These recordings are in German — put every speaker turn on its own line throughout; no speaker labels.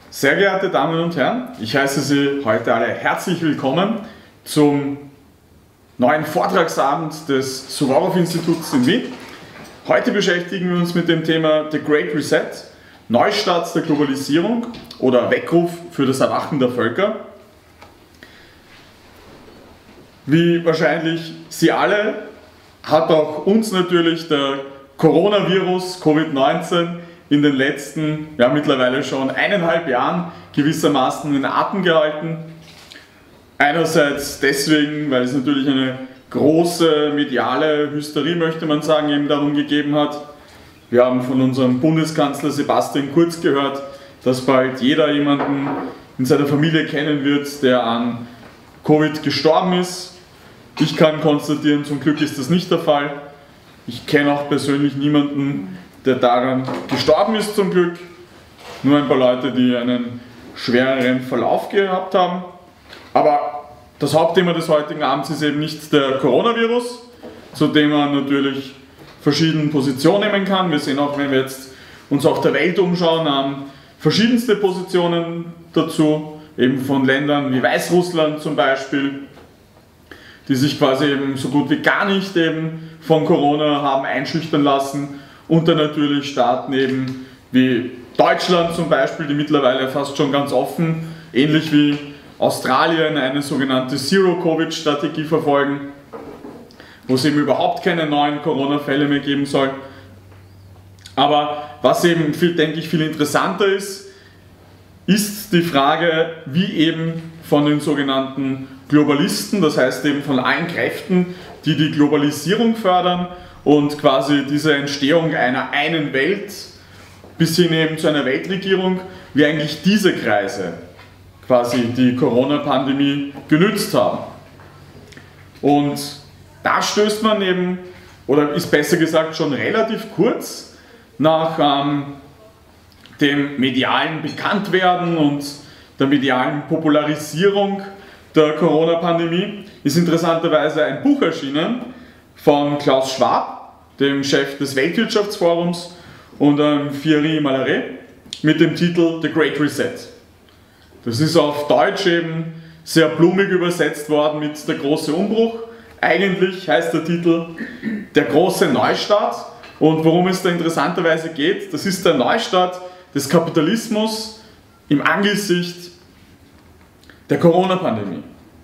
Sehr geehrte Damen und Herren, ich heiße Sie heute alle herzlich willkommen zum neuen Vortragsabend des Suvorov-Instituts in Wien. Heute beschäftigen wir uns mit dem Thema The Great Reset, Neustart der Globalisierung oder Weckruf für das Erwachen der Völker. Wie wahrscheinlich Sie alle hat auch uns natürlich der Coronavirus Covid-19 in den letzten, mittlerweile schon 1,5 Jahren gewissermaßen in Atem gehalten. Einerseits deswegen, weil es natürlich eine große mediale Hysterie, möchte man sagen, eben darum gegeben hat. Wir haben von unserem Bundeskanzler Sebastian Kurz gehört, dass bald jeder jemanden in seiner Familie kennen wird, der an Covid gestorben ist. Ich kann konstatieren, zum Glück ist das nicht der Fall. Ich kenne auch persönlich niemanden, der daran gestorben ist, zum Glück. Nur ein paar Leute, die einen schwereren Verlauf gehabt haben. Aber das Hauptthema des heutigen Abends ist eben nicht der Coronavirus, zu dem man natürlich verschiedene Positionen nehmen kann. Wir sehen auch, wenn wir jetzt uns auf der Welt umschauen, haben verschiedenste Positionen dazu, eben von Ländern wie Weißrussland zum Beispiel, die sich quasi eben so gut wie gar nicht eben von Corona haben einschüchtern lassen. Und dann natürlich Staaten eben wie Deutschland zum Beispiel, die mittlerweile fast schon ganz offen, ähnlich wie Australien, eine sogenannte Zero-Covid-Strategie verfolgen, wo es eben überhaupt keine neuen Corona-Fälle mehr geben soll. Aber was eben, denke ich, viel interessanter ist, ist die Frage, wie eben von den sogenannten Globalisten, das heißt eben von allen Kräften, die die Globalisierung fördern, und quasi diese Entstehung einer einen Welt bis hin eben zu einer Weltregierung, wie eigentlich diese Kreise quasi die Corona-Pandemie genützt haben. Und da stößt man eben, oder ist besser gesagt schon relativ kurz nach dem medialen Bekanntwerden und der medialen Popularisierung der Corona-Pandemie, ist interessanterweise ein Buch erschienen von Klaus Schwab, dem Chef des Weltwirtschaftsforums, und Thierry Malaret mit dem Titel The Great Reset. Das ist auf Deutsch eben sehr blumig übersetzt worden mit Der große Umbruch. Eigentlich heißt der Titel Der große Neustart, und worum es da interessanterweise geht, das ist der Neustart des Kapitalismus im Angesicht der Corona-Pandemie.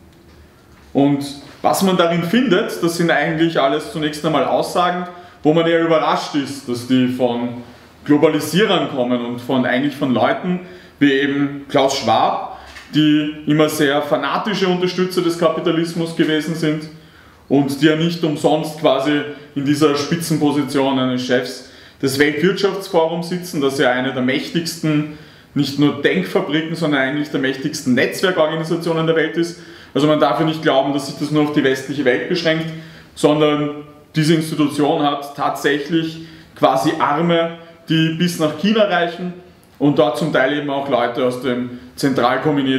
Und was man darin findet, das sind eigentlich alles zunächst einmal Aussagen, wo man eher überrascht ist, dass die von Globalisierern kommen und eigentlich von Leuten wie eben Klaus Schwab, die immer sehr fanatische Unterstützer des Kapitalismus gewesen sind und die ja nicht umsonst quasi in dieser Spitzenposition eines Chefs des Weltwirtschaftsforums sitzen, das ja eine der mächtigsten, nicht nur Denkfabriken, sondern eigentlich der mächtigsten Netzwerkorganisationen der Welt ist. Also man darf ja nicht glauben, dass sich das nur auf die westliche Welt beschränkt, sondern diese Institution hat tatsächlich quasi Arme, die bis nach China reichen und dort zum Teil eben auch Leute aus dem Zentralkomitee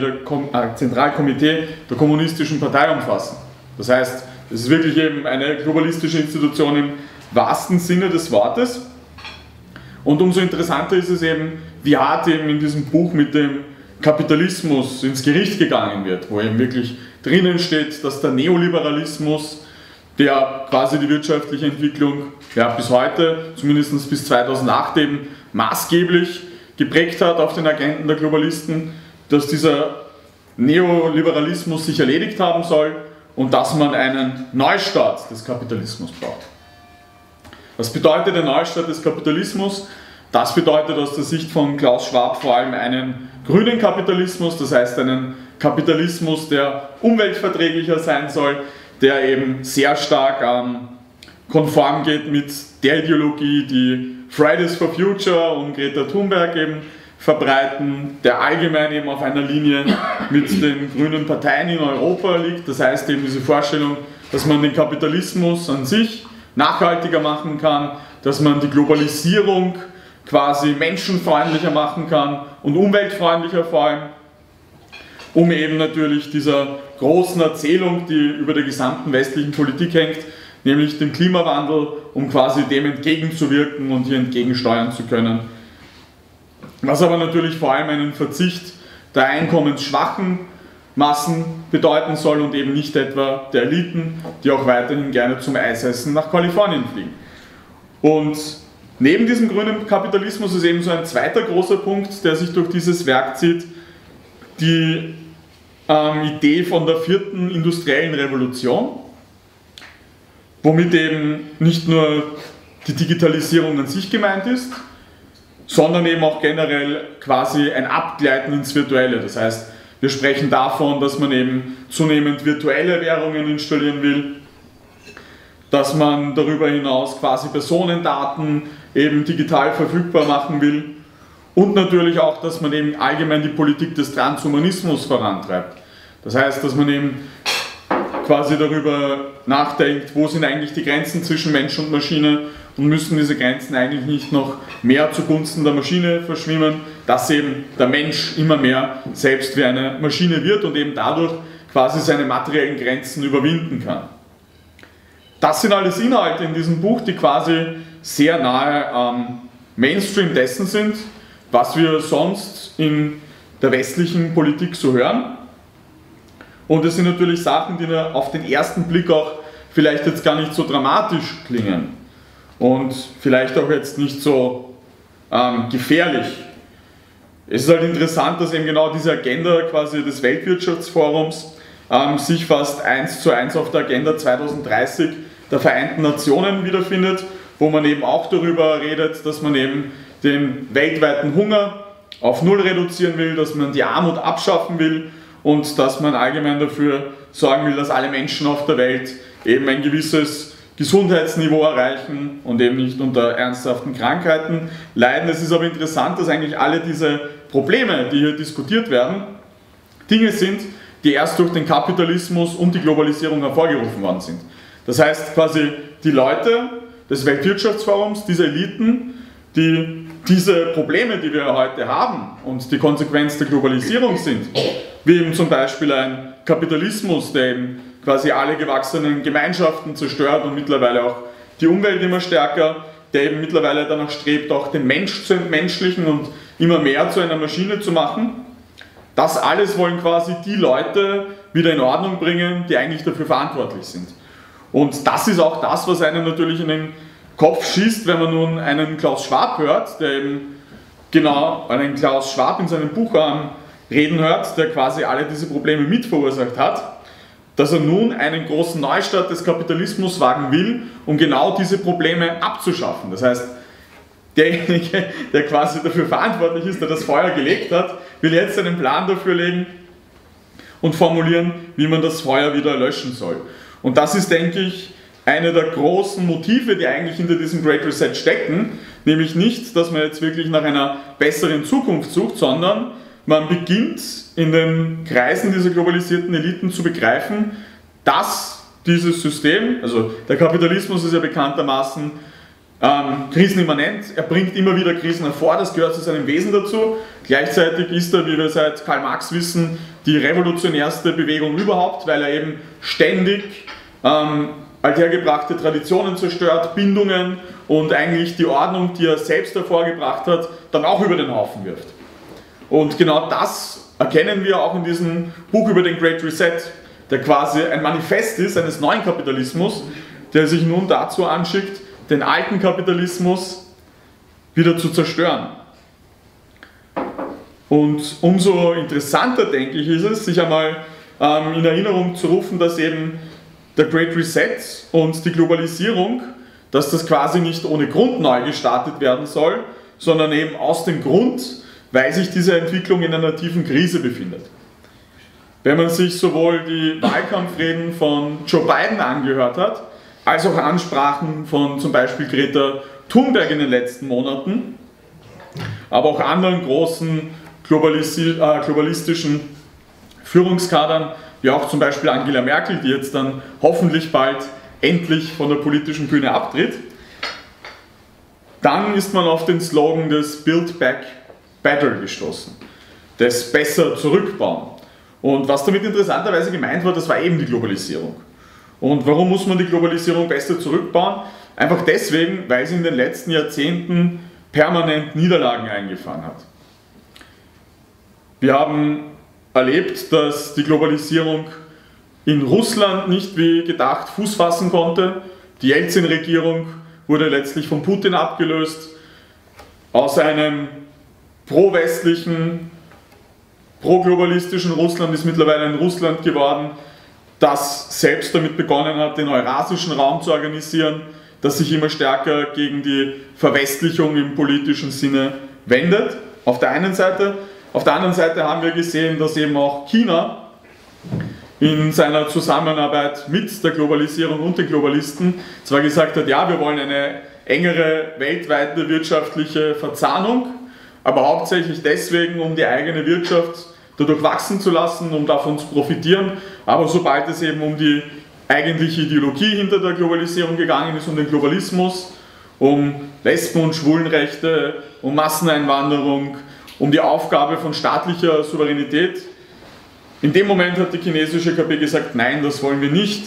der Kommunistischen Partei umfassen. Das heißt, es ist wirklich eben eine globalistische Institution im wahrsten Sinne des Wortes. Und umso interessanter ist es eben, wie hart eben in diesem Buch mit dem Kapitalismus ins Gericht gegangen wird, wo eben wirklich drinnen steht, dass der Neoliberalismus, der quasi die wirtschaftliche Entwicklung bis heute, zumindest bis 2008 eben maßgeblich geprägt hat auf den Agenten der Globalisten, dass dieser Neoliberalismus sich erledigt haben soll und dass man einen Neustart des Kapitalismus braucht. Was bedeutet der Neustart des Kapitalismus? Das bedeutet aus der Sicht von Klaus Schwab vor allem einen grünen Kapitalismus, das heißt einen Kapitalismus, der umweltverträglicher sein soll, der eben sehr stark konform geht mit der Ideologie, die Fridays for Future und Greta Thunberg eben verbreiten, der allgemein eben auf einer Linie mit den grünen Parteien in Europa liegt. Das heißt eben diese Vorstellung, dass man den Kapitalismus an sich nachhaltiger machen kann, dass man die Globalisierung quasi menschenfreundlicher machen kann und umweltfreundlicher vor allem, um eben natürlich dieser großen Erzählung, die über der gesamten westlichen Politik hängt, nämlich dem Klimawandel, um quasi dem entgegenzuwirken und hier entgegensteuern zu können. was aber natürlich vor allem einen Verzicht der einkommensschwachen Massen bedeuten soll und eben nicht etwa der Eliten, die auch weiterhin gerne zum Eisessen nach Kalifornien fliegen. Und neben diesem grünen Kapitalismus ist eben so ein zweiter großer Punkt, der sich durch dieses Werk zieht, die Idee von der vierten industriellen Revolution, womit eben nicht nur die Digitalisierung an sich gemeint ist, sondern eben auch generell quasi ein Abgleiten ins Virtuelle. Das heißt, wir sprechen davon, dass man eben zunehmend virtuelle Währungen installieren will, dass man darüber hinaus quasi Personendaten eben digital verfügbar machen will und natürlich auch, dass man eben allgemein die Politik des Transhumanismus vorantreibt. Das heißt, dass man eben quasi darüber nachdenkt, wo sind eigentlich die Grenzen zwischen Mensch und Maschine und müssen diese Grenzen eigentlich nicht noch mehr zugunsten der Maschine verschwimmen, dass eben der Mensch immer mehr selbst wie eine Maschine wird und eben dadurch quasi seine materiellen Grenzen überwinden kann. Das sind alles Inhalte in diesem Buch, die quasi sehr nahe am Mainstream dessen sind, was wir sonst in der westlichen Politik so hören. Und es sind natürlich Sachen, die auf den ersten Blick auch vielleicht jetzt gar nicht so dramatisch klingen und vielleicht auch jetzt nicht so gefährlich. Es ist halt interessant, dass eben genau diese Agenda quasi des Weltwirtschaftsforums sich fast 1:1 auf der Agenda 2030 der Vereinten Nationen wiederfindet, wo man eben auch darüber redet, dass man eben den weltweiten Hunger auf Null reduzieren will, dass man die Armut abschaffen will und dass man allgemein dafür sorgen will, dass alle Menschen auf der Welt eben ein gewisses Gesundheitsniveau erreichen und eben nicht unter ernsthaften Krankheiten leiden. Es ist aber interessant, dass eigentlich alle diese Probleme, die hier diskutiert werden, Dinge sind, die erst durch den Kapitalismus und die Globalisierung hervorgerufen worden sind. Das heißt quasi die Leute des Weltwirtschaftsforums, diese Eliten, die diese Probleme, die wir heute haben und die Konsequenz der Globalisierung sind, wie eben zum Beispiel ein Kapitalismus, der eben quasi alle gewachsenen Gemeinschaften zerstört und mittlerweile auch die Umwelt immer stärker, der eben mittlerweile danach strebt, auch den Mensch zu entmenschlichen und immer mehr zu einer Maschine zu machen. Das alles wollen quasi die Leute wieder in Ordnung bringen, die eigentlich dafür verantwortlich sind. Und das ist auch das, was einem natürlich in den Kopf schießt, wenn man nun einen Klaus Schwab hört, der eben genau einen Klaus Schwab in seinem Buch reden hört, der quasi alle diese Probleme mit verursacht hat, dass er nun einen großen Neustart des Kapitalismus wagen will, um genau diese Probleme abzuschaffen. Das heißt, derjenige, der quasi dafür verantwortlich ist, der das Feuer gelegt hat, will jetzt einen Plan dafür legen und formulieren, wie man das Feuer wieder löschen soll. Und das ist, denke ich, eine der großen Motive, die eigentlich hinter diesem Great Reset stecken, nämlich nicht, dass man jetzt wirklich nach einer besseren Zukunft sucht, sondern man beginnt in den Kreisen dieser globalisierten Eliten zu begreifen, dass dieses System, also der Kapitalismus ist ja bekanntermaßen krisenimmanent, er bringt immer wieder Krisen hervor, das gehört zu seinem Wesen dazu. Gleichzeitig ist er, wie wir seit Karl Marx wissen, die revolutionärste Bewegung überhaupt, weil er eben ständig althergebrachte Traditionen zerstört, Bindungen und eigentlich die Ordnung, die er selbst hervorgebracht hat, dann auch über den Haufen wirft. Und genau das erkennen wir auch in diesem Buch über den Great Reset, der quasi ein Manifest ist eines neuen Kapitalismus, der sich nun dazu anschickt, den alten Kapitalismus wieder zu zerstören. Und umso interessanter, denke ich, ist es, sich einmal in Erinnerung zu rufen, dass eben der Great Reset und die Globalisierung, dass das quasi nicht ohne Grund neu gestartet werden soll, sondern eben aus dem Grund, weil sich diese Entwicklung in einer tiefen Krise befindet. Wenn man sich sowohl die Wahlkampfreden von Joe Biden angehört hat, als auch Ansprachen von zum Beispiel Greta Thunberg in den letzten Monaten, aber auch anderen großen globalistischen Führungskadern, wie auch zum Beispiel Angela Merkel, die jetzt dann hoffentlich bald endlich von der politischen Bühne abtritt, dann ist man auf den Slogan des Build Back Better gestoßen, des Besser zurückbauen. Und was damit interessanterweise gemeint war, das war eben die Globalisierung. Und warum muss man die Globalisierung besser zurückbauen? Einfach deswegen, weil sie in den letzten Jahrzehnten permanent Niederlagen eingefahren hat. Wir haben erlebt, dass die Globalisierung in Russland nicht wie gedacht Fuß fassen konnte. Die Jelzin-Regierung wurde letztlich von Putin abgelöst. Aus einem pro-westlichen, pro-globalistischen Russland ist mittlerweile ein Russland geworden, das selbst damit begonnen hat, den eurasischen Raum zu organisieren, das sich immer stärker gegen die Verwestlichung im politischen Sinne wendet, auf der einen Seite. Auf der anderen Seite haben wir gesehen, dass eben auch China in seiner Zusammenarbeit mit der Globalisierung und den Globalisten zwar gesagt hat, ja, wir wollen eine engere weltweite wirtschaftliche Verzahnung, aber hauptsächlich deswegen, um die eigene Wirtschaft dadurch wachsen zu lassen, um davon zu profitieren. Aber sobald es eben um die eigentliche Ideologie hinter der Globalisierung gegangen ist, um den Globalismus, um Lesben- und Schwulenrechte, um Masseneinwanderung, um die Aufgabe von staatlicher Souveränität, in dem Moment hat die chinesische KP gesagt, nein, das wollen wir nicht.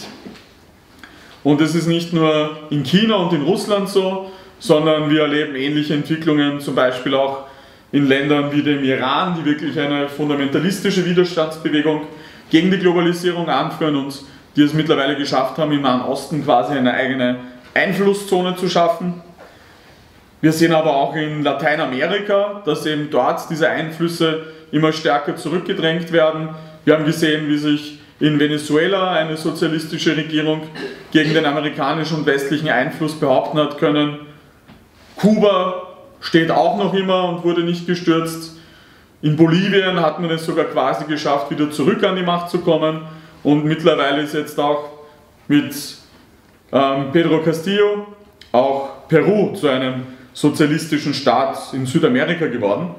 Und es ist nicht nur in China und in Russland so, sondern wir erleben ähnliche Entwicklungen, zum Beispiel auch in Ländern wie dem Iran, die wirklich eine fundamentalistische Widerstandsbewegung gegen die Globalisierung anführen und die es mittlerweile geschafft haben, im Nahen Osten quasi eine eigene Einflusszone zu schaffen. Wir sehen aber auch in Lateinamerika, dass eben dort diese Einflüsse immer stärker zurückgedrängt werden. Wir haben gesehen, wie sich in Venezuela eine sozialistische Regierung gegen den amerikanischen und westlichen Einfluss behaupten hat können. Kuba steht auch noch immer und wurde nicht gestürzt. In Bolivien hat man es sogar quasi geschafft, wieder zurück an die Macht zu kommen. Und mittlerweile ist jetzt auch mit Pedro Castillo auch Peru zu einem sozialistischen Staat in Südamerika geworden.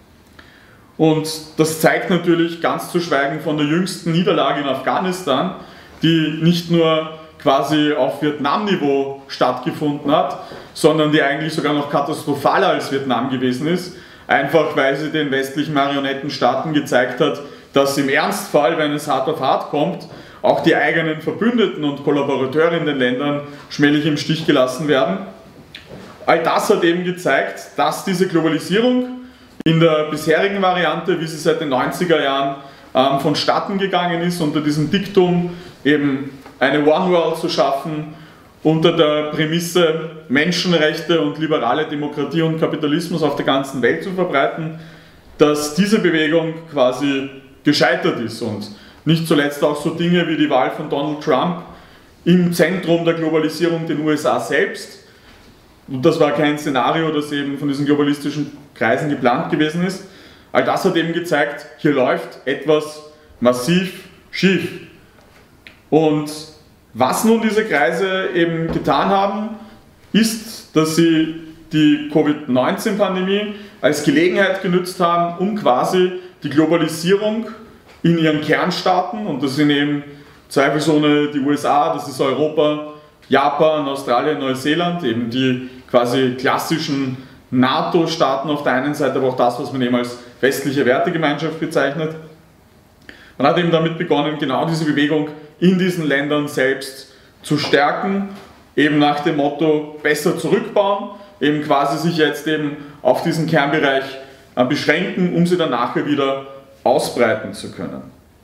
Und das zeigt natürlich, ganz zu schweigen von der jüngsten Niederlage in Afghanistan, die nicht nur quasi auf Vietnam-Niveau stattgefunden hat, sondern die eigentlich sogar noch katastrophaler als Vietnam gewesen ist, einfach weil sie den westlichen Marionettenstaaten gezeigt hat, dass im Ernstfall, wenn es hart auf hart kommt, auch die eigenen Verbündeten und Kollaborateure in den Ländern schmählich im Stich gelassen werden. All das hat eben gezeigt, dass diese Globalisierung in der bisherigen Variante, wie sie seit den 90er Jahren vonstatten gegangen ist, unter diesem Diktum eben eine One World zu schaffen, unter der Prämisse Menschenrechte und liberale Demokratie und Kapitalismus auf der ganzen Welt zu verbreiten, dass diese Bewegung quasi gescheitert ist und nicht zuletzt auch so Dinge wie die Wahl von Donald Trump im Zentrum der Globalisierung, den USA selbst. Und das war kein Szenario, das eben von diesen globalistischen Kreisen geplant gewesen ist. All das hat eben gezeigt, hier läuft etwas massiv schief. Und was nun diese Kreise eben getan haben, ist, dass sie die Covid-19-Pandemie als Gelegenheit genutzt haben, um quasi die Globalisierung in ihren Kernstaaten, und das sind eben zweifelsohne die USA, das ist Europa, Japan, Australien, Neuseeland, eben die quasi klassischen NATO-Staaten auf der einen Seite, aber auch das, was man eben als westliche Wertegemeinschaft bezeichnet. Man hat eben damit begonnen, genau diese Bewegung in diesen Ländern selbst zu stärken, eben nach dem Motto besser zurückbauen, eben quasi sich jetzt eben auf diesen Kernbereich beschränken, um sie dann nachher wieder ausbreiten zu können.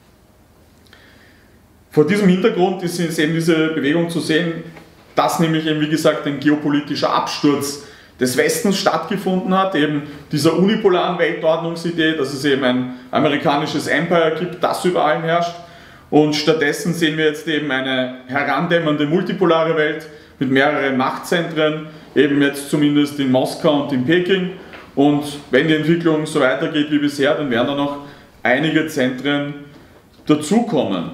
Vor diesem Hintergrund ist eben diese Bewegung zu sehen, dass nämlich eben, wie gesagt, ein geopolitischer Absturz des Westens stattgefunden hat, eben dieser unipolaren Weltordnungsidee, dass es eben ein amerikanisches Empire gibt, das über allem herrscht. Und stattdessen sehen wir jetzt eben eine herandämmernde multipolare Welt mit mehreren Machtzentren, eben jetzt zumindest in Moskau und in Peking. Und wenn die Entwicklung so weitergeht wie bisher, dann werden da noch einige Zentren dazukommen.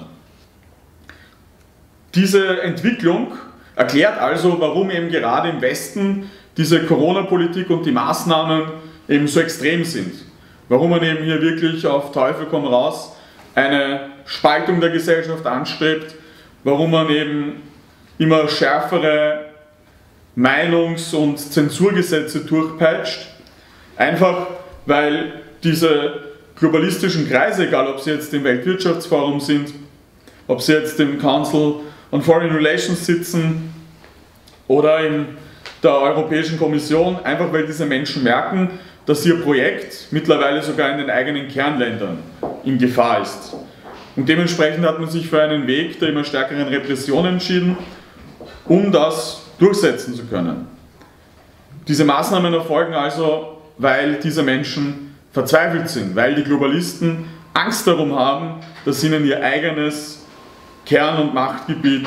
Diese Entwicklung erklärt also, warum eben gerade im Westen diese Corona-Politik und die Maßnahmen eben so extrem sind. Warum man eben hier wirklich auf Teufel komm raus eine Spaltung der Gesellschaft anstrebt, warum man eben immer schärfere Meinungs- und Zensurgesetze durchpeitscht. Einfach weil diese globalistischen Kreise, egal ob sie jetzt im Weltwirtschaftsforum sind, ob sie jetzt im Council on Foreign Relations sitzen oder in der Europäischen Kommission, einfach weil diese Menschen merken, dass ihr Projekt mittlerweile sogar in den eigenen Kernländern in Gefahr ist. Und dementsprechend hat man sich für einen Weg der immer stärkeren Repression entschieden, um das durchsetzen zu können. Diese Maßnahmen erfolgen also, weil diese Menschen verzweifelt sind, weil die Globalisten Angst darum haben, dass ihnen ihr eigenes Kern- und Machtgebiet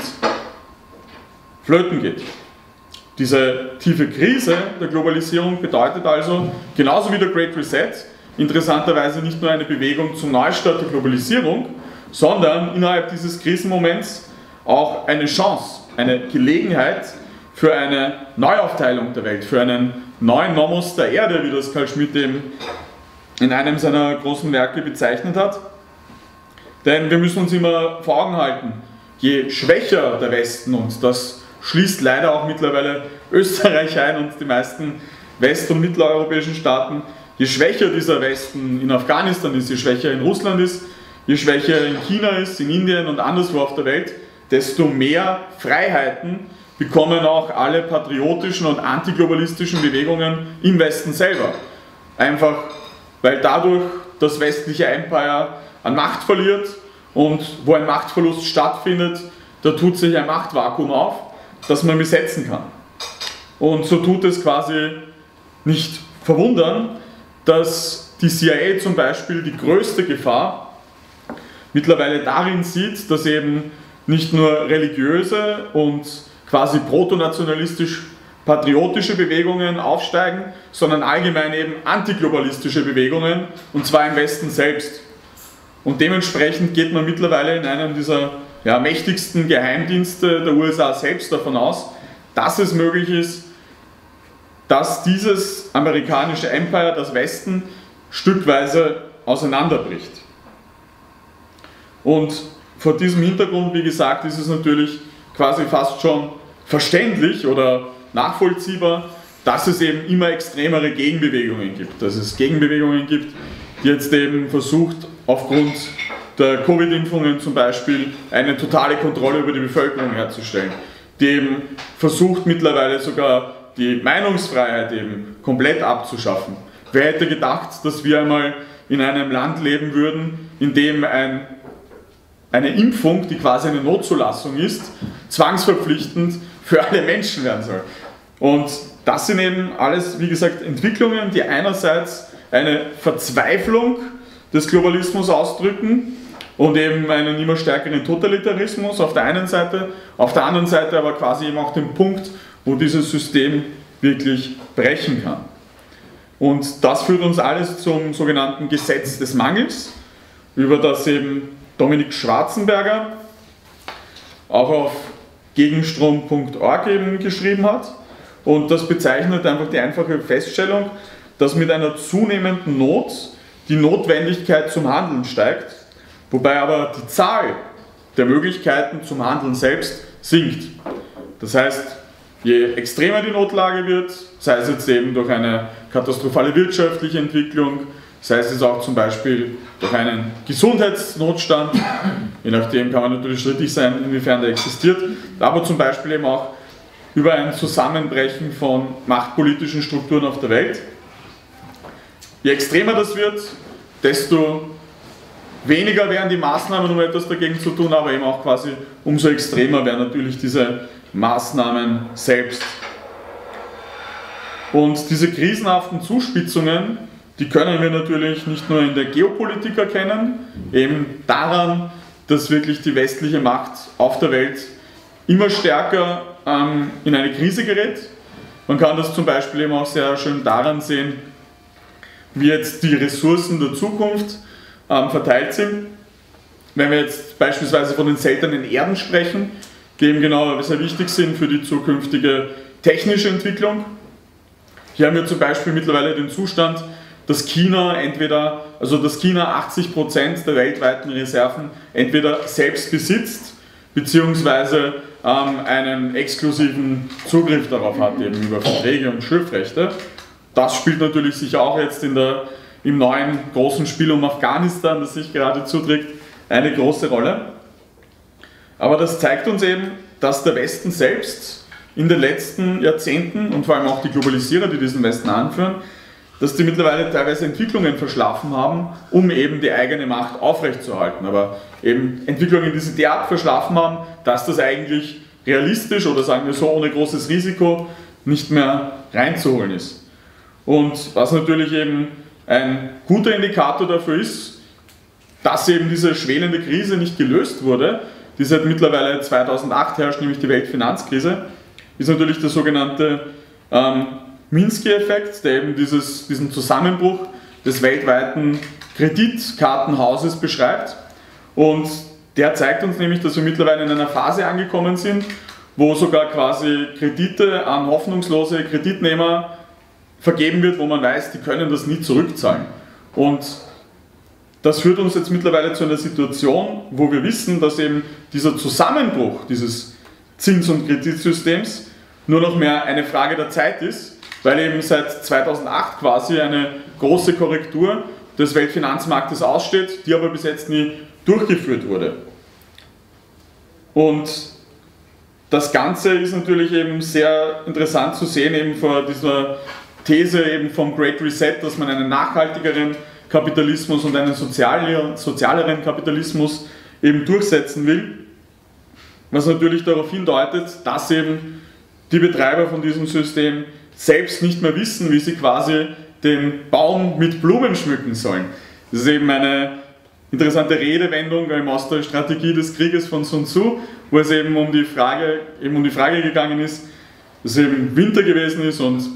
flöten geht. Diese tiefe Krise der Globalisierung bedeutet also, genauso wie der Great Reset, interessanterweise nicht nur eine Bewegung zum Neustart der Globalisierung, sondern innerhalb dieses Krisenmoments auch eine Chance, eine Gelegenheit für eine Neuaufteilung der Welt, für einen neuen Nomos der Erde, wie das Carl Schmitt eben in einem seiner großen Werke bezeichnet hat. Denn wir müssen uns immer vor Augen halten, je schwächer der Westen, und das schließt leider auch mittlerweile Österreich ein und die meisten west- und mitteleuropäischen Staaten, je schwächer dieser Westen in Afghanistan ist, je schwächer in Russland ist, je schwächer in China ist, in Indien und anderswo auf der Welt, desto mehr Freiheiten bekommen auch alle patriotischen und antiglobalistischen Bewegungen im Westen selber. Einfach weil dadurch das westliche Empire an Macht verliert, und wo ein Machtverlust stattfindet, da tut sich ein Machtvakuum auf, das man besetzen kann. Und so tut es quasi nicht verwundern, dass die CIA zum Beispiel die größte Gefahr mittlerweile darin sieht, dass eben nicht nur religiöse und quasi protonationalistisch-patriotische Bewegungen aufsteigen, sondern allgemein eben antiglobalistische Bewegungen, und zwar im Westen selbst. Und dementsprechend geht man mittlerweile in einem dieser mächtigsten Geheimdienste der USA selbst davon aus, dass es möglich ist, dass dieses amerikanische Empire, das Westen, stückweise auseinanderbricht. Und vor diesem Hintergrund, wie gesagt, ist es natürlich quasi fast schon verständlich oder nachvollziehbar, dass es eben immer extremere Gegenbewegungen gibt. Dass es Gegenbewegungen gibt, die jetzt eben versucht, aufgrund der Covid-Impfungen zum Beispiel eine totale Kontrolle über die Bevölkerung herzustellen, die eben versucht mittlerweile sogar die Meinungsfreiheit eben komplett abzuschaffen. Wer hätte gedacht, dass wir einmal in einem Land leben würden, in dem eine Impfung, die quasi eine Notzulassung ist, zwangsverpflichtend für alle Menschen werden soll. Und das sind eben alles, wie gesagt, Entwicklungen, die einerseits eine Verzweiflung des Globalismus ausdrücken und eben einen immer stärkeren Totalitarismus auf der einen Seite, auf der anderen Seite aber quasi eben auch den Punkt, wo dieses System wirklich brechen kann. Und das führt uns alles zum sogenannten Gesetz des Mangels, über das eben Dominik Schwarzenberger auch auf gegenstrom.org eben geschrieben hat. Und das bezeichnet einfach die einfache Feststellung, dass mit einer zunehmenden Not die Notwendigkeit zum Handeln steigt, wobei aber die Zahl der Möglichkeiten zum Handeln selbst sinkt. Das heißt, je extremer die Notlage wird, sei es jetzt eben durch eine katastrophale wirtschaftliche Entwicklung, sei es jetzt auch zum Beispiel durch einen Gesundheitsnotstand, je nachdem kann man natürlich strittig sein, inwiefern der existiert, aber zum Beispiel eben auch über ein Zusammenbrechen von machtpolitischen Strukturen auf der Welt. Je extremer das wird, desto weniger wären die Maßnahmen, um etwas dagegen zu tun, aber eben auch quasi umso extremer wären natürlich diese Maßnahmen selbst. Und diese krisenhaften Zuspitzungen, die können wir natürlich nicht nur in der Geopolitik erkennen, eben daran, dass wirklich die westliche Macht auf der Welt immer stärker in eine Krise gerät. Man kann das zum Beispiel eben auch sehr schön daran sehen, wie jetzt die Ressourcen der Zukunft verteilt sind. Wenn wir jetzt beispielsweise von den seltenen Erden sprechen, die eben genau sehr wichtig sind für die zukünftige technische Entwicklung. Hier haben wir zum Beispiel mittlerweile den Zustand, dass China 80% der weltweiten Reserven entweder selbst besitzt, beziehungsweise einen exklusiven Zugriff darauf hat, eben über Verträge und Schiffrechte. Das spielt natürlich sicher auch jetzt im neuen großen Spiel um Afghanistan, das sich gerade zuträgt, eine große Rolle. Aber das zeigt uns eben, dass der Westen selbst in den letzten Jahrzehnten und vor allem auch die Globalisierer, die diesen Westen anführen, dass die mittlerweile teilweise Entwicklungen verschlafen haben, um eben die eigene Macht aufrechtzuerhalten. Aber eben Entwicklungen, die sie derart verschlafen haben, dass das eigentlich realistisch oder sagen wir so ohne großes Risiko nicht mehr reinzuholen ist. Und was natürlich eben ein guter Indikator dafür ist, dass eben diese schwelende Krise nicht gelöst wurde, die seit mittlerweile 2008 herrscht, nämlich die Weltfinanzkrise, ist natürlich der sogenannte Minsky-Effekt, der eben diesen Zusammenbruch des weltweiten Kreditkartenhauses beschreibt. Und der zeigt uns nämlich, dass wir mittlerweile in einer Phase angekommen sind, wo sogar quasi Kredite an hoffnungslose Kreditnehmer vergeben wird, wo man weiß, die können das nie zurückzahlen. Und das führt uns jetzt mittlerweile zu einer Situation, wo wir wissen, dass eben dieser Zusammenbruch dieses Zins- und Kreditsystems nur noch mehr eine Frage der Zeit ist, weil eben seit 2008 quasi eine große Korrektur des Weltfinanzmarktes aussteht, die aber bis jetzt nie durchgeführt wurde. Und das Ganze ist natürlich eben sehr interessant zu sehen, eben vor dieser These eben vom Great Reset, dass man einen nachhaltigeren Kapitalismus und einen sozialeren Kapitalismus eben durchsetzen will, was natürlich darauf hindeutet, dass eben die Betreiber von diesem System selbst nicht mehr wissen, wie sie quasi den Baum mit Blumen schmücken sollen. Das ist eben eine interessante Redewendung aus der Strategie des Krieges von Sun Tzu, wo es eben um die Frage gegangen ist, dass es eben Winter gewesen ist und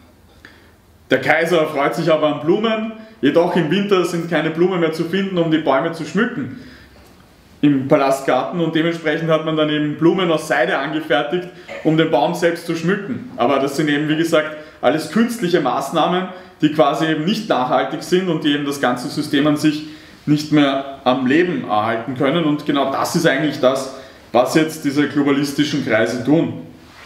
der Kaiser freut sich aber an Blumen, jedoch im Winter sind keine Blumen mehr zu finden, um die Bäume zu schmücken im Palastgarten, und dementsprechend hat man dann eben Blumen aus Seide angefertigt, um den Baum selbst zu schmücken. Aber das sind eben, wie gesagt, alles künstliche Maßnahmen, die quasi eben nicht nachhaltig sind und die eben das ganze System an sich nicht mehr am Leben erhalten können. Und genau das ist eigentlich das, was jetzt diese globalistischen Kreise tun.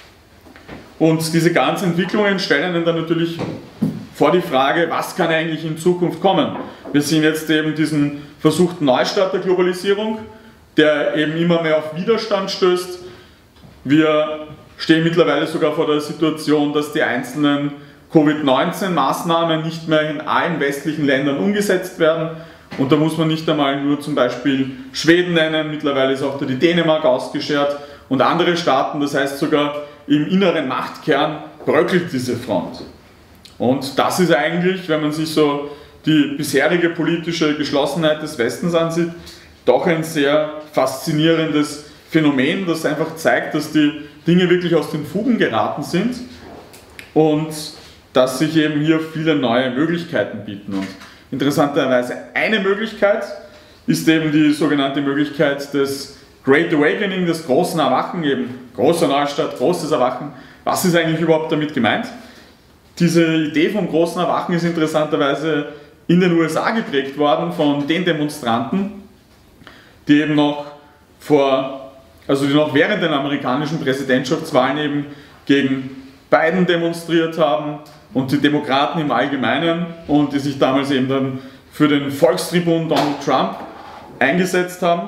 Und diese ganzen Entwicklungen stellen einen dann natürlich vor die Frage, was kann eigentlich in Zukunft kommen. Wir sehen jetzt eben diesen versuchten Neustart der Globalisierung, der eben immer mehr auf Widerstand stößt. Wir stehen mittlerweile sogar vor der Situation, dass die einzelnen Covid-19-Maßnahmen nicht mehr in allen westlichen Ländern umgesetzt werden. Und da muss man nicht einmal nur zum Beispiel Schweden nennen, mittlerweile ist auch die Dänemark ausgeschert und andere Staaten, das heißt sogar im inneren Machtkern bröckelt diese Front. Und das ist eigentlich, wenn man sich so die bisherige politische Geschlossenheit des Westens ansieht, doch ein sehr faszinierendes Phänomen, das einfach zeigt, dass die Dinge wirklich aus den Fugen geraten sind und dass sich eben hier viele neue Möglichkeiten bieten. Und interessanterweise eine Möglichkeit ist eben die sogenannte Möglichkeit des Great Awakening, des großen Erwachen, eben großer Neustart, großes Erwachen. Was ist eigentlich überhaupt damit gemeint? Diese Idee vom großen Erwachen ist interessanterweise in den USA geprägt worden von den Demonstranten, die eben noch während den amerikanischen Präsidentschaftswahlen eben gegen Biden demonstriert haben und die Demokraten im Allgemeinen und die sich damals eben dann für den Volkstribun Donald Trump eingesetzt haben.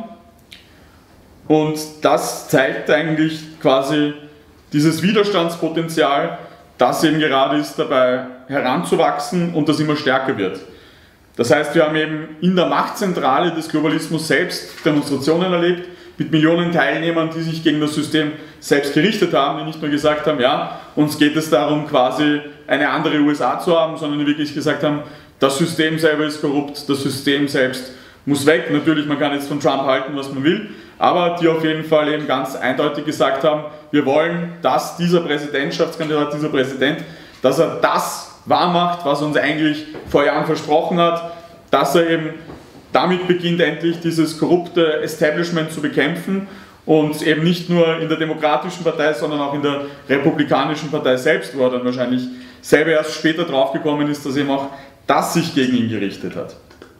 Und das zeigt eigentlich quasi dieses Widerstandspotenzial, das eben gerade ist, dabei heranzuwachsen und das immer stärker wird. Das heißt, wir haben eben in der Machtzentrale des Globalismus selbst Demonstrationen erlebt, mit Millionen Teilnehmern, die sich gegen das System selbst gerichtet haben, die nicht nur gesagt haben, ja, uns geht es darum, quasi eine andere USA zu haben, sondern die wirklich gesagt haben, das System selber ist korrupt, das System selbst muss weg. Natürlich, man kann jetzt von Trump halten, was man will, aber die auf jeden Fall eben ganz eindeutig gesagt haben, wir wollen, dass dieser Präsidentschaftskandidat, dieser Präsident, dass er das wahrmacht, was er uns eigentlich vor Jahren versprochen hat, dass er eben damit beginnt, endlich dieses korrupte Establishment zu bekämpfen und eben nicht nur in der Demokratischen Partei, sondern auch in der Republikanischen Partei selbst, wo er dann wahrscheinlich selber erst später draufgekommen ist, dass eben auch das sich gegen ihn gerichtet hat.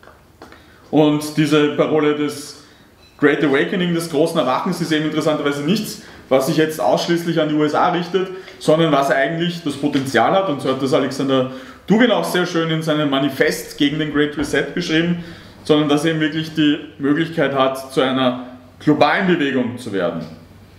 Und diese Parole des Great Awakening, des großen Erwachens, ist eben interessanterweise nichts, was sich jetzt ausschließlich an die USA richtet, sondern was eigentlich das Potenzial hat, und so hat das Alexander Dugin auch sehr schön in seinem Manifest gegen den Great Reset beschrieben, sondern dass eben wirklich die Möglichkeit hat, zu einer globalen Bewegung zu werden.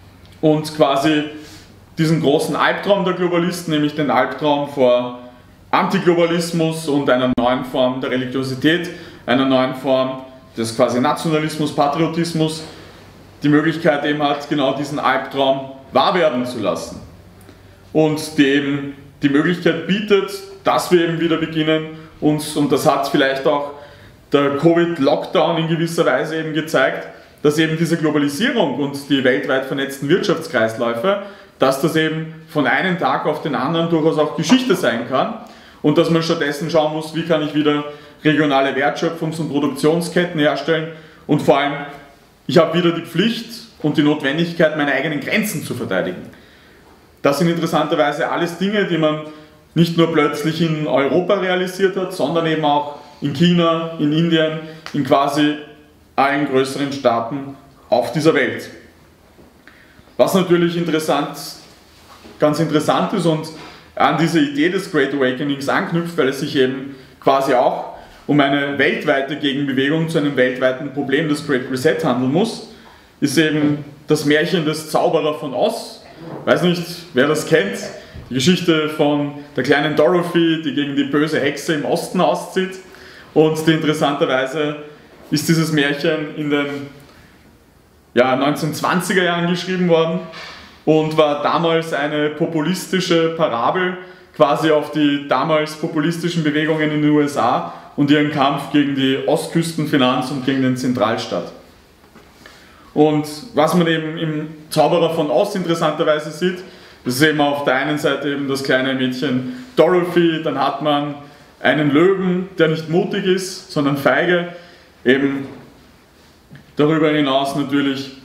Und quasi diesen großen Albtraum der Globalisten, nämlich den Albtraum vor Antiglobalismus und einer neuen Form der Religiosität, einer neuen Form des quasi Nationalismus, Patriotismus, die Möglichkeit eben hat, genau diesen Albtraum wahr werden zu lassen. Und die eben die Möglichkeit bietet, dass wir eben wieder beginnen, uns, und das hat vielleicht auch der Covid-Lockdown in gewisser Weise eben gezeigt, dass eben diese Globalisierung und die weltweit vernetzten Wirtschaftskreisläufe, dass das eben von einem Tag auf den anderen durchaus auch Geschichte sein kann und dass man stattdessen schauen muss, wie kann ich wieder regionale Wertschöpfungs- und Produktionsketten herstellen und vor allem, ich habe wieder die Pflicht und die Notwendigkeit, meine eigenen Grenzen zu verteidigen. Das sind interessanterweise alles Dinge, die man nicht nur plötzlich in Europa realisiert hat, sondern eben auch in China, in Indien, in quasi allen größeren Staaten auf dieser Welt. Was natürlich ganz interessant ist und an diese Idee des Great Awakenings anknüpft, weil es sich eben quasi auch um eine weltweite Gegenbewegung zu einem weltweiten Problem des Great Reset handeln muss, ist eben das Märchen des Zauberer von Oz. Ich weiß nicht, wer das kennt. Die Geschichte von der kleinen Dorothy, die gegen die böse Hexe im Osten auszieht. Und interessanterweise ist dieses Märchen in den 1920er Jahren geschrieben worden und war damals eine populistische Parabel quasi auf die damals populistischen Bewegungen in den USA und ihren Kampf gegen die Ostküstenfinanz und gegen den Zentralstaat. Und was man eben im Zauberer von Oz interessanterweise sieht, das ist eben auf der einen Seite eben das kleine Mädchen Dorothy, dann hat man einen Löwen, der nicht mutig ist, sondern feige, eben darüber hinaus natürlich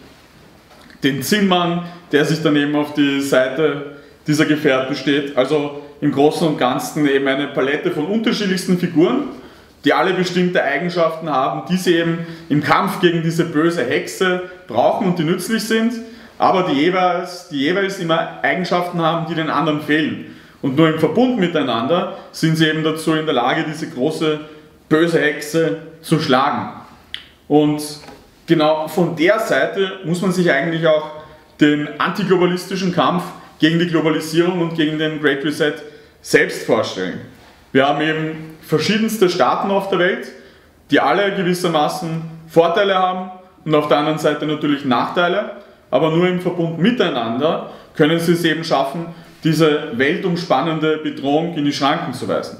den Zinnmann, der sich dann eben auf die Seite dieser Gefährten steht, also im Großen und Ganzen eben eine Palette von unterschiedlichsten Figuren, die alle bestimmte Eigenschaften haben, die sie eben im Kampf gegen diese böse Hexe brauchen und die nützlich sind, aber die jeweils immer Eigenschaften haben, die den anderen fehlen. Und nur im Verbund miteinander sind sie eben dazu in der Lage, diese große böse Hexe zu schlagen. Und genau von der Seite muss man sich eigentlich auch den antiglobalistischen Kampf gegen die Globalisierung und gegen den Great Reset selbst vorstellen. Wir haben eben verschiedenste Staaten auf der Welt, die alle gewissermaßen Vorteile haben und auf der anderen Seite natürlich Nachteile, aber nur im Verbund miteinander können sie es eben schaffen, diese weltumspannende Bedrohung in die Schranken zu weisen.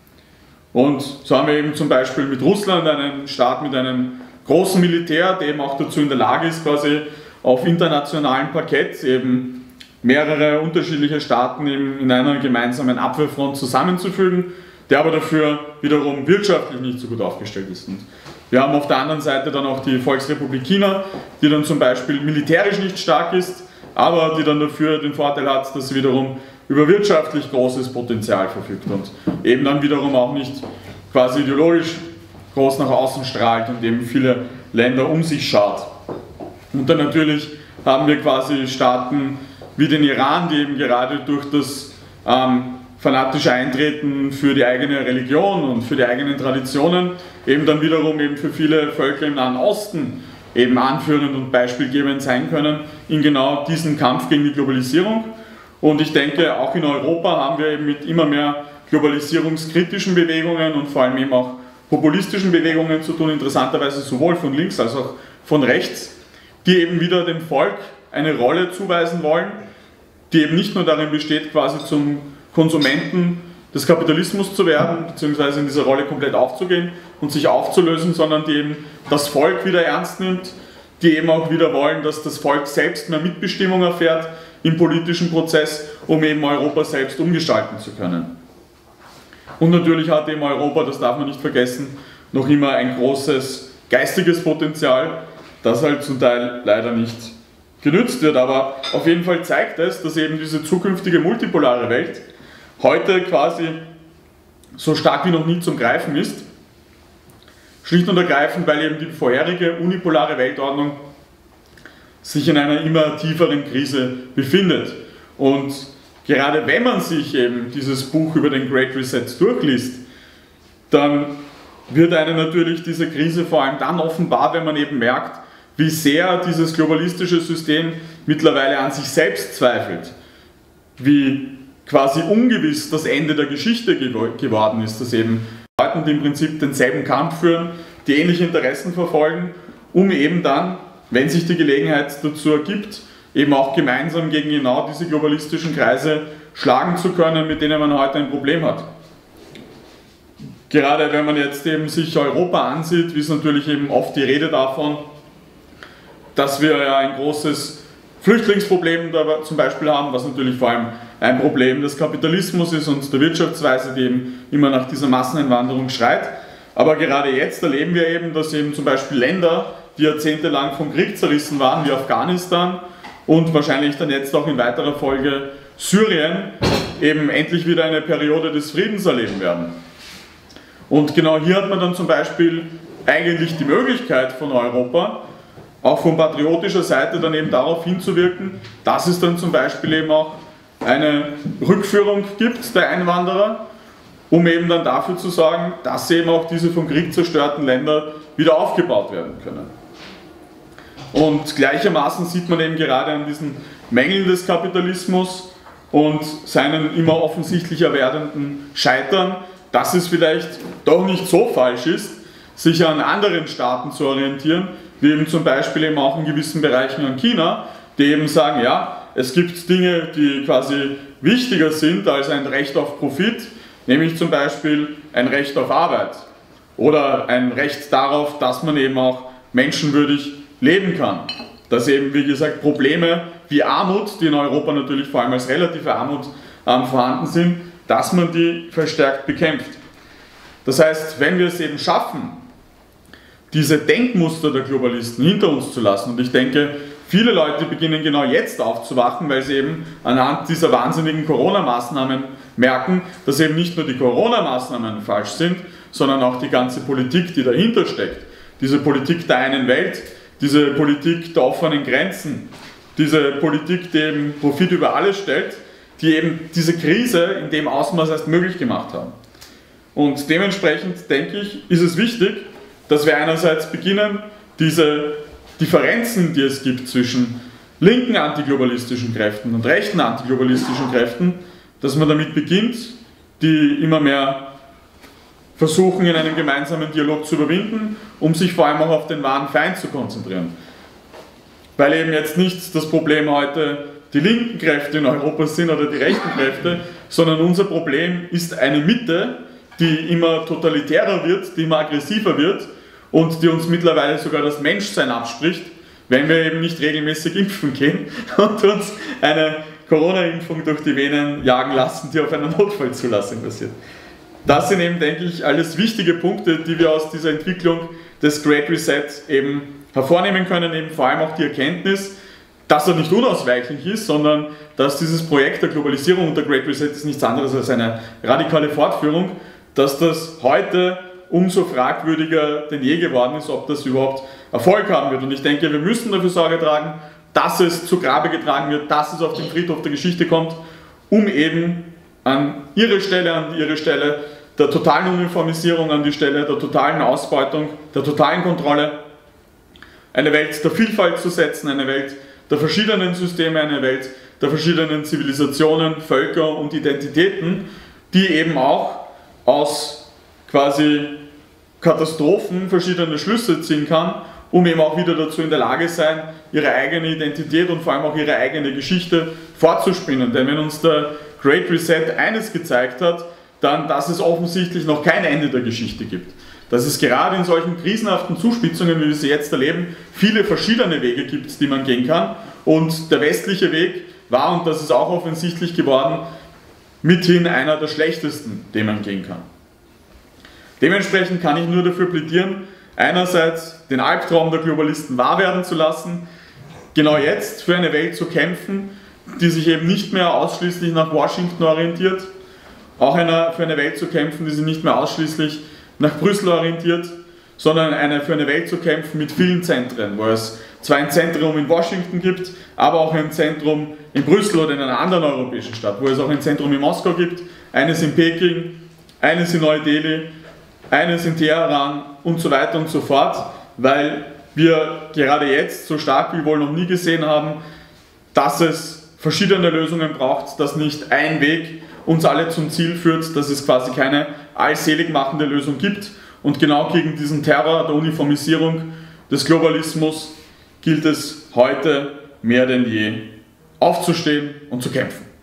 Und so haben wir eben zum Beispiel mit Russland einen Staat mit einem großen Militär, der eben auch dazu in der Lage ist, quasi auf internationalem Parkett eben mehrere unterschiedliche Staaten eben in einer gemeinsamen Abwehrfront zusammenzufügen, der aber dafür wiederum wirtschaftlich nicht so gut aufgestellt ist. Und wir haben auf der anderen Seite dann auch die Volksrepublik China, die dann zum Beispiel militärisch nicht stark ist, aber die dann dafür den Vorteil hat, dass sie wiederum über wirtschaftlich großes Potenzial verfügt und eben dann wiederum auch nicht quasi ideologisch groß nach außen strahlt und eben viele Länder um sich schaut. Und dann natürlich haben wir quasi Staaten wie den Iran, die eben gerade durch das fanatische Eintreten für die eigene Religion und für die eigenen Traditionen eben dann wiederum eben für viele Völker im Nahen Osten eben anführend und beispielgebend sein können in genau diesem Kampf gegen die Globalisierung. Und ich denke, auch in Europa haben wir eben mit immer mehr globalisierungskritischen Bewegungen und vor allem eben auch populistischen Bewegungen zu tun, interessanterweise sowohl von links als auch von rechts, die eben wieder dem Volk eine Rolle zuweisen wollen, die eben nicht nur darin besteht, quasi zum Konsumenten des Kapitalismus zu werden, beziehungsweise in dieser Rolle komplett aufzugehen und sich aufzulösen, sondern die eben das Volk wieder ernst nimmt, die eben auch wieder wollen, dass das Volk selbst mehr Mitbestimmung erfährt im politischen Prozess, um eben Europa selbst umgestalten zu können. Und natürlich hat eben Europa, das darf man nicht vergessen, noch immer ein großes geistiges Potenzial, das halt zum Teil leider nicht genützt wird. Aber auf jeden Fall zeigt es, dass eben diese zukünftige multipolare Welt heute quasi so stark wie noch nie zum Greifen ist. Schlicht und ergreifend, weil eben die vorherige unipolare Weltordnung sich in einer immer tieferen Krise befindet. Und gerade wenn man sich eben dieses Buch über den Great Reset durchliest, dann wird einem natürlich diese Krise vor allem dann offenbar, wenn man eben merkt, wie sehr dieses globalistische System mittlerweile an sich selbst zweifelt, wie quasi ungewiss das Ende der Geschichte geworden ist, dass eben Leute, die im Prinzip denselben Kampf führen, die ähnliche Interessen verfolgen, um eben dann, wenn sich die Gelegenheit dazu ergibt, eben auch gemeinsam gegen genau diese globalistischen Kreise schlagen zu können, mit denen man heute ein Problem hat. Gerade wenn man jetzt eben sich Europa ansieht, ist natürlich eben oft die Rede davon, dass wir ja ein großes Flüchtlingsproblem da zum Beispiel haben, was natürlich vor allem ein Problem des Kapitalismus ist und der Wirtschaftsweise, die eben immer nach dieser Masseneinwanderung schreit. Aber gerade jetzt erleben wir eben, dass eben zum Beispiel Länder, die jahrzehntelang vom Krieg zerrissen waren, wie Afghanistan und wahrscheinlich dann jetzt auch in weiterer Folge Syrien, eben endlich wieder eine Periode des Friedens erleben werden. Und genau hier hat man dann zum Beispiel eigentlich die Möglichkeit von Europa, auch von patriotischer Seite dann eben darauf hinzuwirken, dass es dann zum Beispiel eben auch eine Rückführung gibt der Einwanderer, um eben dann dafür zu sorgen, dass eben auch diese vom Krieg zerstörten Länder wieder aufgebaut werden können. Und gleichermaßen sieht man eben gerade an diesen Mängeln des Kapitalismus und seinen immer offensichtlicher werdenden Scheitern, dass es vielleicht doch nicht so falsch ist, sich an anderen Staaten zu orientieren, wie eben zum Beispiel eben auch in gewissen Bereichen an China, die eben sagen, ja, es gibt Dinge, die quasi wichtiger sind als ein Recht auf Profit, nämlich zum Beispiel ein Recht auf Arbeit oder ein Recht darauf, dass man eben auch menschenwürdig leben kann. Dass eben, wie gesagt, Probleme wie Armut, die in Europa natürlich vor allem als relative Armut vorhanden sind, dass man die verstärkt bekämpft. Das heißt, wenn wir es eben schaffen, diese Denkmuster der Globalisten hinter uns zu lassen, und ich denke, viele Leute beginnen genau jetzt aufzuwachen, weil sie eben anhand dieser wahnsinnigen Corona-Maßnahmen merken, dass eben nicht nur die Corona-Maßnahmen falsch sind, sondern auch die ganze Politik, die dahinter steckt. Diese Politik der einen Welt, diese Politik der offenen Grenzen, diese Politik, die eben Profit über alles stellt, die eben diese Krise in dem Ausmaß erst möglich gemacht haben. Und dementsprechend denke ich, ist es wichtig, dass wir einerseits beginnen, diese Differenzen, die es gibt zwischen linken antiglobalistischen Kräften und rechten antiglobalistischen Kräften, dass man damit beginnt, die immer mehr versuchen, in einem gemeinsamen Dialog zu überwinden, um sich vor allem auch auf den wahren Feind zu konzentrieren. Weil eben jetzt nicht das Problem heute die linken Kräfte in Europa sind oder die rechten Kräfte, sondern unser Problem ist eine Mitte, die immer totalitärer wird, die immer aggressiver wird und die uns mittlerweile sogar das Menschsein abspricht, wenn wir eben nicht regelmäßig impfen gehen und uns eine Corona-Impfung durch die Venen jagen lassen, die auf einer Notfallzulassung basiert. Das sind eben, denke ich, alles wichtige Punkte, die wir aus dieser Entwicklung des Great Reset eben hervornehmen können, eben vor allem auch die Erkenntnis, dass er nicht unausweichlich ist, sondern dass dieses Projekt der Globalisierung und der Great Reset ist nichts anderes als eine radikale Fortführung, dass das heute umso fragwürdiger denn je geworden ist, ob das überhaupt Erfolg haben wird. Und ich denke, wir müssen dafür Sorge tragen, dass es zu Grabe getragen wird, dass es auf den Friedhof der Geschichte kommt, um eben an ihre Stelle der totalen Uniformisierung, an die Stelle der totalen Ausbeutung, der totalen Kontrolle, eine Welt der Vielfalt zu setzen, eine Welt der verschiedenen Systeme, eine Welt der verschiedenen Zivilisationen, Völker und Identitäten, die eben auch aus quasi Katastrophen verschiedene Schlüsse ziehen kann, um eben auch wieder dazu in der Lage sein, ihre eigene Identität und vor allem auch ihre eigene Geschichte fortzuspinnen. Denn wenn uns der Great Reset eines gezeigt hat, dann, dass es offensichtlich noch kein Ende der Geschichte gibt. Dass es gerade in solchen krisenhaften Zuspitzungen, wie wir sie jetzt erleben, viele verschiedene Wege gibt, die man gehen kann. Und der westliche Weg war, und das ist auch offensichtlich geworden, mithin einer der schlechtesten, den man gehen kann. Dementsprechend kann ich nur dafür plädieren, einerseits den Albtraum der Globalisten wahr werden zu lassen, genau jetzt für eine Welt zu kämpfen, die sich eben nicht mehr ausschließlich nach Washington orientiert, auch für eine Welt zu kämpfen, die sich nicht mehr ausschließlich nach Brüssel orientiert, sondern für eine Welt zu kämpfen mit vielen Zentren, wo es zwar ein Zentrum in Washington gibt, aber auch ein Zentrum in Brüssel oder in einer anderen europäischen Stadt, wo es auch ein Zentrum in Moskau gibt, eines in Peking, eines in Neu-Delhi, eines in Teheran und so weiter und so fort, weil wir gerade jetzt so stark wie wohl noch nie gesehen haben, dass es verschiedene Lösungen braucht, dass nicht ein Weg uns alle zum Ziel führt, dass es quasi keine allselig machende Lösung gibt. Und genau gegen diesen Terror der Uniformisierung des Globalismus gilt es heute mehr denn je aufzustehen und zu kämpfen.